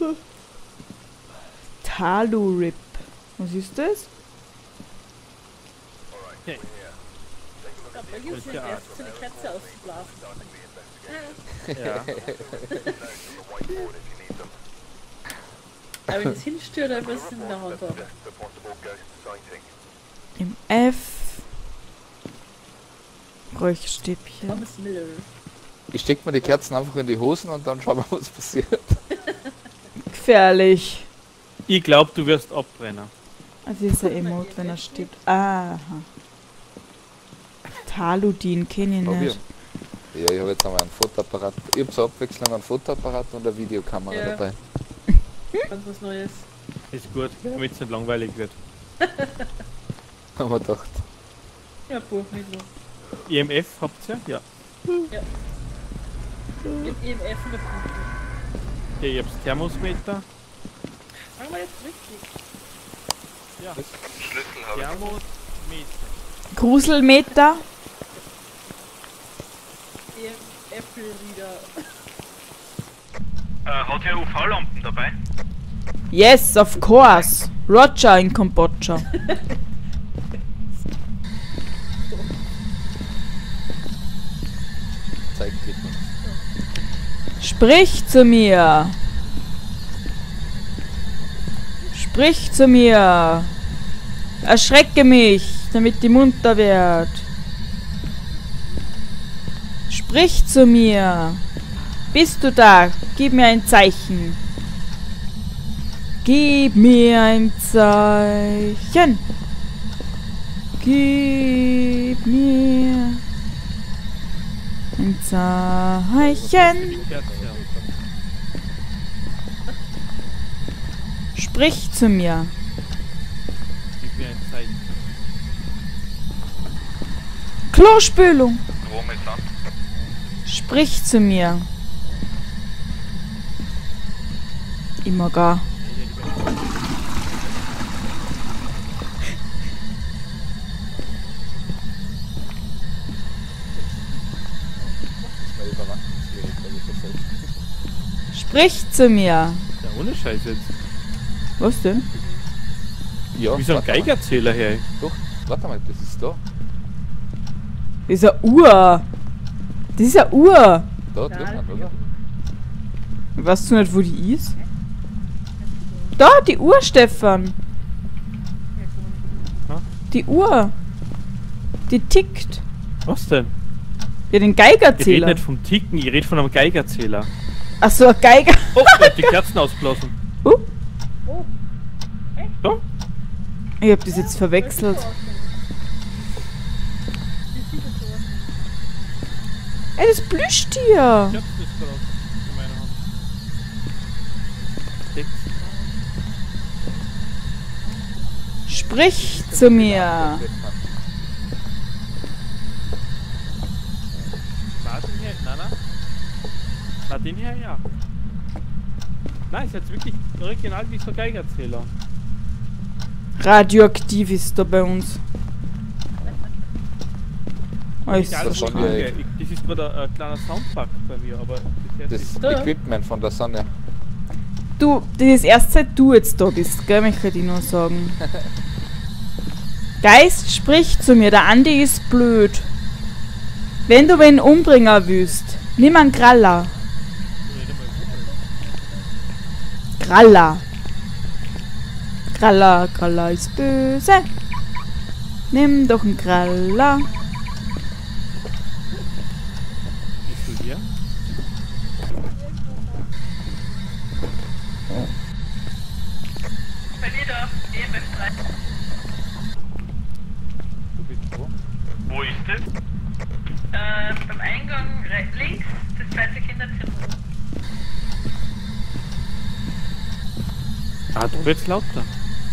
Talurip. Was ist das? Okay. Da gibt es eine Kerze auszublasen. Ja. Aber wenn es hinstört, dann wirst du in der Hand haben. Im F. Räuchstäbchen. Thomas Miller. Ich steck mir die Kerzen einfach in die Hosen und dann schauen wir, was passiert. Gefährlich. Ich glaube, du wirst abbrennen. Also ist ein Emote, wenn er stirbt. Aha. Taludin kenne ich nicht. Ja, ich habe jetzt einmal einen Fotoapparat. Ich habe zur Abwechslung einen Fotoapparat und eine Videokamera Ja. dabei. Ganz was Neues. Ist gut, damit es nicht langweilig wird. Haben wir gedacht. Ja, Buchmittel. EMF habt ihr? Ja. Ja. Mit EMF und der Punkte. Okay, ich hab's Thermosmeter. Machen wir jetzt richtig. Ja. Schlüssel habe Thermosmeter. Gruselmeter. EMF-Reader. Hat er UV-Lampen dabei? Yes, of course. Roger in Kambodscha. Zeigt nichts. Sprich zu mir. Sprich zu mir. Erschrecke mich, damit die munter wird. Sprich zu mir. Bist du da? Gib mir ein Zeichen. Gib mir ein Zeichen. Gib mir ein Zeichen. Sprich zu mir. Gib mir ein Zeichen. Klospülung. Strom ist an. Sprich zu mir. Immer gar. Mal überwachungsfähig, glaube ich, das heißt. Sprich zu mir. Ja, ohne Scheiß jetzt. Was denn? Ja, Wie so ein warte mal. Geigerzähler her. Doch, warte mal, das ist da. Das ist eine Uhr. Das ist eine Uhr. Da drinnen, oder? Weißt du nicht, wo die ist? Da, die Uhr, Stefan. Ha? Die Uhr. Die tickt. Was denn? Ja, den Ich rede Geigerzähler. nicht vom Ticken, ich rede von einem Geigerzähler. Achso, ein Geiger. Oh, ich hab die Kerzen ausblasen. Oh. So? Ich hab das jetzt verwechselt. Ey, das Plüschtier. Ich hab's nicht drauf. In meiner Hand. 6. Sprich zu mir. Nein, den hier, ja. Nein, ist jetzt wirklich original wie so ein Geigerzähler. Radioaktiv ist da bei uns. Oh, ist Egal, so was schon ich schade. wieder- mache. Das ist gerade ein kleiner Soundpack bei mir, aber bisher Das ist Equipment von der Sonne. Du, das ist erst seit du jetzt da bist, gell, möchte ich nur sagen. Geist, sprich zu mir, der Andi ist blöd. Wenn du wen umbringen willst, nimm einen Kraller. Kraller. Kraller, Kraller ist böse. Nimm doch einen Kraller. Bist du hier? Verlierer, EMF 3. Du bist wo? Wo ist es? Beim Eingang links, das zweite Kinderzimmer. Ah, du wirst lauter.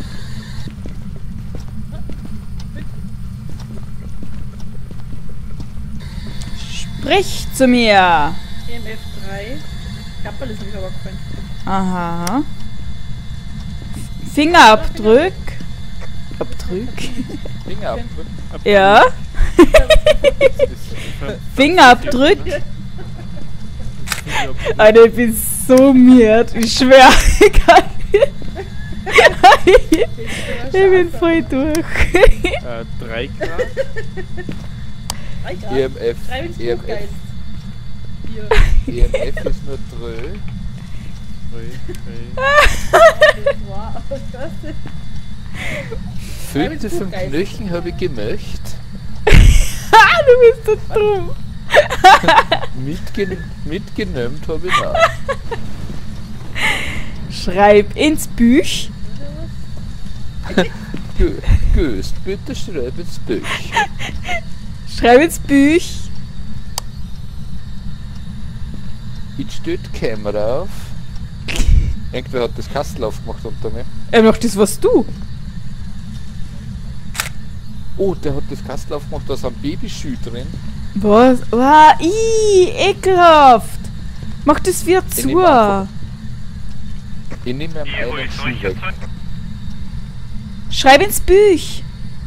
Sprich zu mir. EMF 3. Kapperl ist mir aber gefallen. Aha. Fingerabdrück. Abdrück. Fingerabdruck. Ja. Das ist Fingerabdrück. Alter, ich bin so miert. Ich schwör. Ich bin voll durch. 3 Grad. 3 Grad. EMF. 3 ins EMF. Buchgeist. Hier. EMF ist nur Drö. Wow, was ist das denn? Fülte vom Knöchel habe ich gemächt. Du bist so dumm. Mitgenommen habe ich auch. Schreib ins Büch. Göst, bitte schreib ins Büch. Schreib ins Büch. Jetzt steht die Kamera auf. Irgendwer hat das Kastel aufgemacht unter mir. Er macht das, was du. Oh, der hat das Kastel aufgemacht, da sind Babyschuhe drin. Was? Wow, ekelhaft. Mach das wieder Ich zu. nehm einfach- Ich nehme mir Wo einen ist Schuh solcher weg. Zeug? Schreib ins Büch.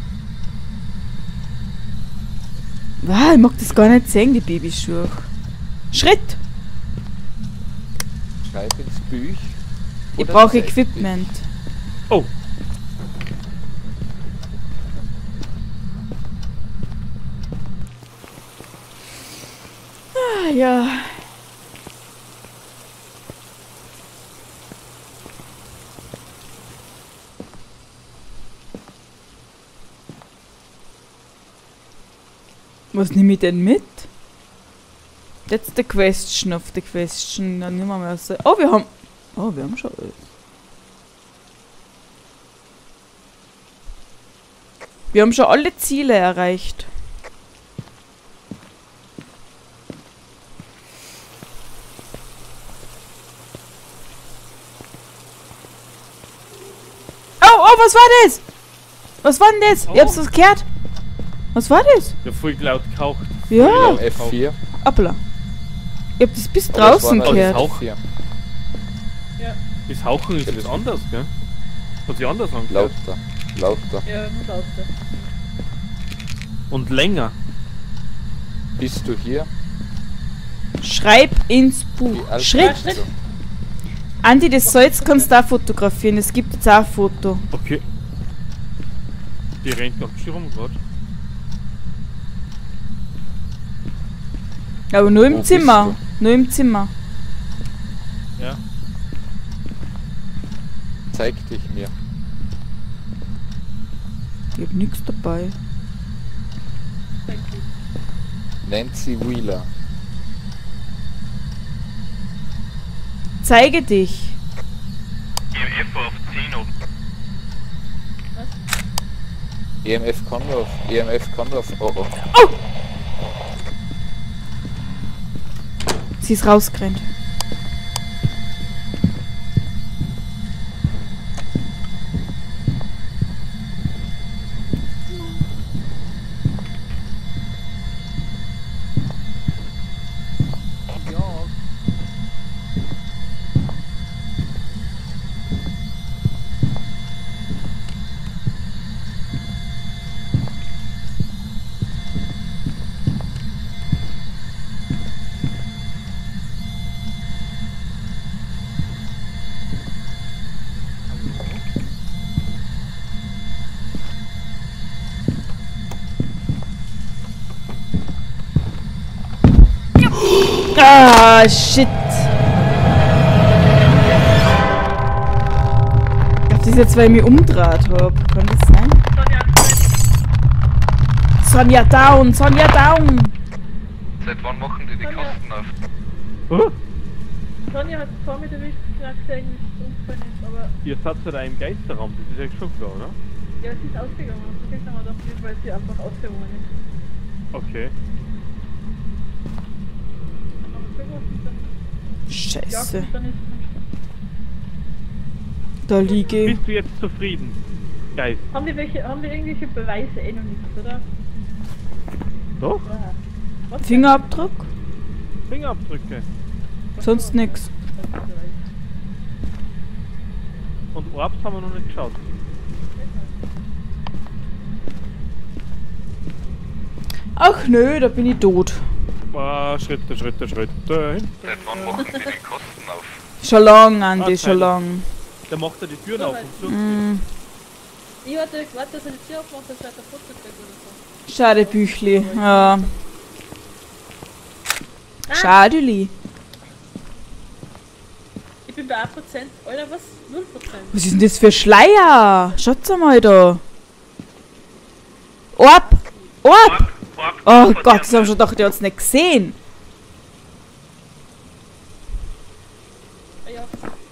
Wow, ich mag das gar nicht sehen, die Babyschuhe. Schritt. Schreib ins Büch. Ich Oder brauche zeig dich. Equipment. Oh, Ah, ja. Was nehme ich denn mit? That's the question of the question. Dann nehmen wir mal so. Oh, wir haben schon alles. Wir haben schon alle Ziele erreicht. Oh, was war das? Was war denn das? Oh. Ihr habt das gehört? Was war das? der voll laut kaucht. Ja, F4. hoppla. Ihr habt das bis Aber das draußen war noch gehört. Auch. F4. Das Hauchen ist Ja, jetzt das- anders, gell? Hat sich anders angehört. Lauter. Ja, muss lauter. Und länger. Bist du hier? Schreib ins Buch. Wie alt Schritt. bist du? Andi, das soll jetzt kannst du auch fotografieren. Es gibt jetzt auch ein Foto. Okay. Die rennt noch schon rum gerade. Aber nur Wo im bist Zimmer. Nur im Zimmer. Ja. Zeig dich mir. Ich hab nichts dabei. Nancy Wheeler. Zeige dich. EMF auf 10 oben. EMF Conroe. EMF Conroe. Oh oh. Sie ist rausgerannt. Ah, shit. Das ist jetzt, weil ich mich umdreht habe. Kann das sein? Sonja down! Sonja down! Seit wann machen die Kosten auf? Oh, Sonja hat vor mir erwischt, gesagt, eigentlich umgefallen ist, aber ihr seid da im Geisterraum, das ist ja schon klar, oder? ja, sie ist ausgegangen. Und jetzt haben wir doch, weil sie einfach ausgegangen ist. Okay. Aber irgendwas ist dann. Ja, Scheiße. dann ist Da liege ich. Bist du jetzt zufrieden? Geist. Haben wir irgendwelche Beweise noch nicht, oder? Doch? Ja. Was Fingerabdruck? Fingerabdrücke. Sonst nix. Und Orbs haben wir noch nicht geschaut. Ach nö, da bin ich tot. Schritte. Seit wann machen die Kosten auf? Schon lang, Andi, Ah, schon lang. Der macht ja die Türen So auf weit. und zu. Mm. Ich hatte gewartet, dass er die Tür aufmacht, dass er ein Foto kriegt oder so. Schade, Büchli. Ja. Schadeli. Ich bin bei 1%. Alter, was? 0%. Was ist denn das für Schleier? Schaut's mal da. Orb! Orb! Oh Gott, das hab ich schon gedacht, der hat's nicht gesehen. Ah, ja.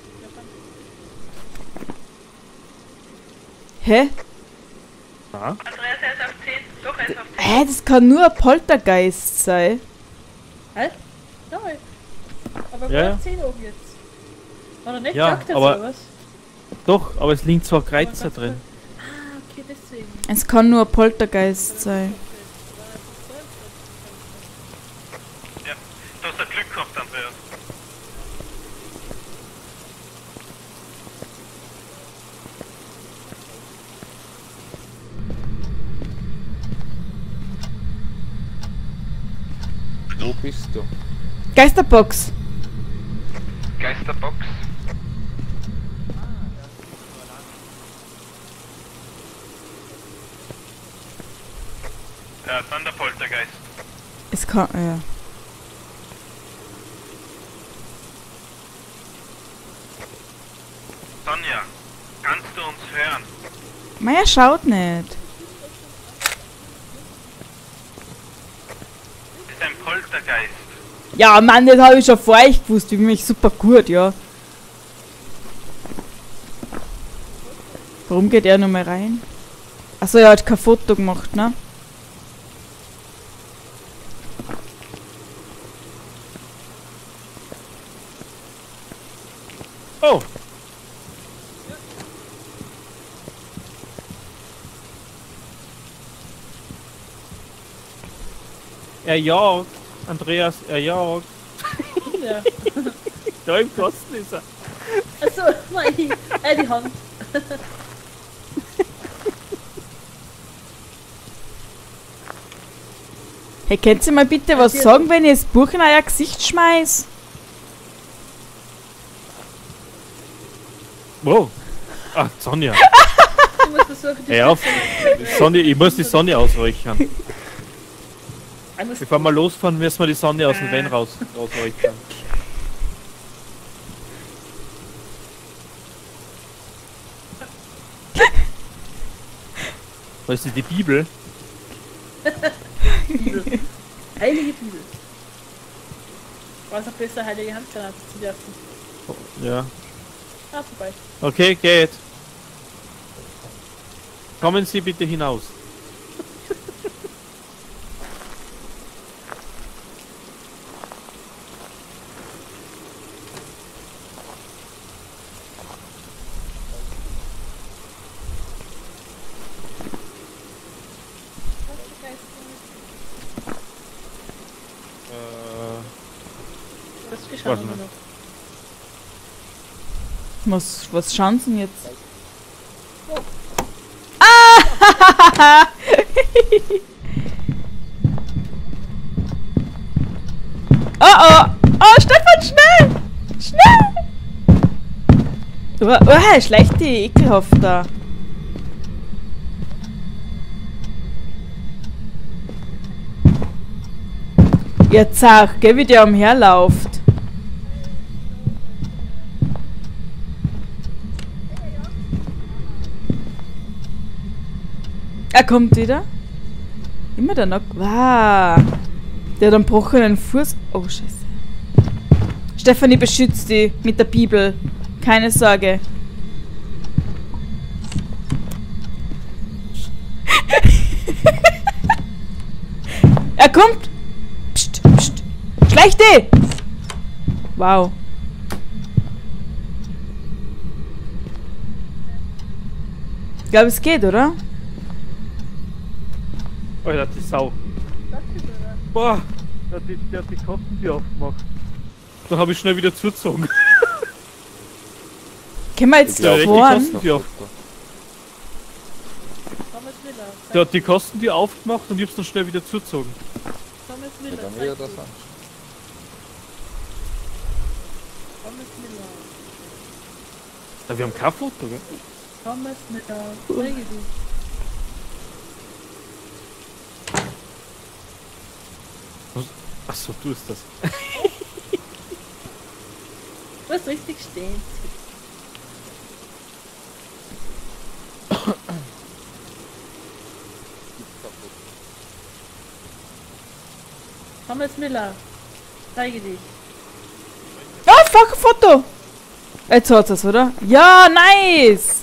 Hä? Ah. Andreas, er ist auf 10. Doch, er ist auf 10. Das kann nur ein Poltergeist sein. Hä? Nein. Aber Ja, ja, ja. auf 10 oben jetzt. Hat er nicht Ja, gesagt, aber- sowas? Doch, aber es liegen zwar Kreuzer drin. Ah, okay, deswegen. Es kann nur ein Poltergeist sein. Ja, du hast ja Glück gehabt, Andreas. Wo bist du? Geisterbox. Geisterbox. Ja, dann der Poltergeist. Es kann, ja. Sonja, kannst du uns hören? Meier schaut nicht. Das ist ein Poltergeist. Ja, Mann, das habe ich schon vor euch gewusst. Ich bin mich super gut, ja. Warum geht er noch mal rein? Achso, er hat kein Foto gemacht, ne? Oh! Er jagt. Andreas, er jagt. Ja. Da im Kasten ist er. Achso, nein, die Hand. Hey, könnt ihr mal bitte was sagen, wenn ich das Buch in euer Gesicht schmeiß? Wow. Ach, Sonja. Du musst versuchen, die Hör auf. Stimme- Sonja, ich muss die Sonne ausräuchern. Ich muss- Bevor wir losfahren, müssen wir die Sonne aus dem Van rausräuchern. Was ist die Bibel? Heilige Bibel. War es auch besser, heilige Handgranate zu werfen? Ja. Ah, vorbei. Okay, geht. Kommen Sie bitte hinaus. Das ist Warte geschaut mal. noch. Was schauen Sie denn jetzt? Ah! Oh oh! Oh, Stefan, schnell! Schnell! Oh, schleicht die ekelhaft da. Jetzt sag, gell, wie der umherläuft. Er kommt wieder. Immer der noch. Wow. Der hat einen gebrochenen Fuß. Oh, Scheiße. Stefanie beschützt die mit der Bibel. Keine Sorge. Er kommt. Psst, psst. Schleich die! Wow. Ich glaube, es geht, oder? Alter, die Sau. Boah, der hat die Kostentür aufgemacht. Da habe ich schnell wieder zugezogen. Können wir jetzt Ja, richtig fahren? Kostentür auf. Thomas Miller. Der hat die Kostentür aufgemacht und ich hab's dann schnell wieder zugezogen. Thomas Ja, Miller. dann will er zeig das du. an. Thomas Miller. Ja, wir haben kein Foto, gell? Thomas Miller. Zeige dich. Achso, du bist das. Du hast richtig stehen. Thomas Miller. Zeige dich. Ah, fuck, Foto! Jetzt hat es, oder? Ja, nice!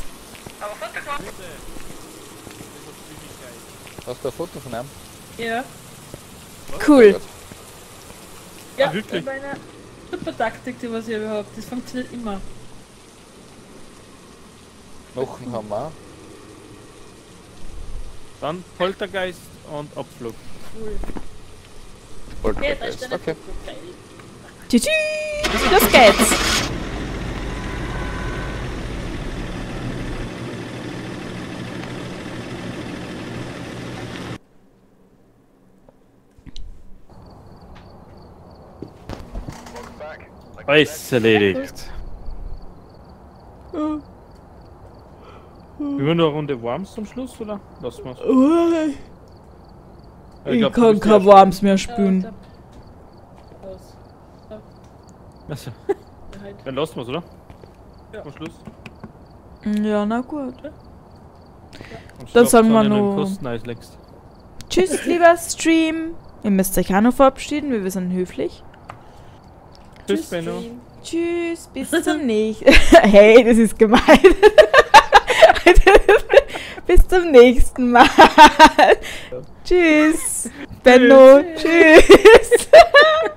Hast du ein Foto von ihm? Ja. Cool. Ja, Wirklich? meine super Taktik, die was ich überhaupt. Das funktioniert immer. Knochen haben wir auch. Dann Poltergeist und Abflug. Cool. Wollte Ja, ich da ist jetzt. eine Okay. Geil. Tschüssi! Los geht's! Alles erledigt. Wir wollen noch eine Runde Worms zum Schluss, oder? Lassen wir's. Ich glaub, du kann bist kein ja- Worms mehr spülen. Aus. Achso, Ja, halt. dann lassen wir's, oder? Ja. Zum Schluss. Ja, na gut. Und Dann schlaft sagen wir dann in den noch- Kosteneis längst. Tschüss, lieber Stream. Ihr müsst euch auch noch verabschieden, weil wir sind höflich. Tschüss, Benno. Stream. Tschüss, bis zum nächsten. Hey, das ist gemein. Bis zum nächsten Mal. Tschüss. Benno. Tschüss.